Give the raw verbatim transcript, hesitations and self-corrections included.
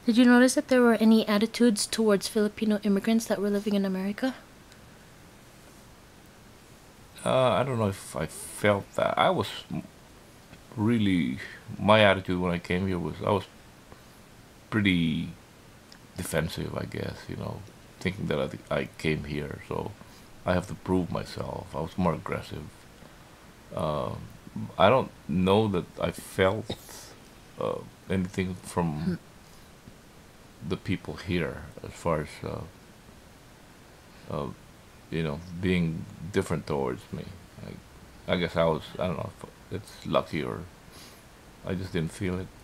Did you notice that there were any attitudes towards Filipino immigrants that were living in America? Uh, I don't know if I felt that. I was really, my attitude when I came here was I was pretty defensive, I guess, you know, thinking that I, I came here, so I have to prove myself. I was more aggressive. Uh, I don't know that I felt uh, anything from the people here as far as, uh, uh, you know, being different towards me. I, I guess I was, I don't know if it's lucky or I just didn't feel it.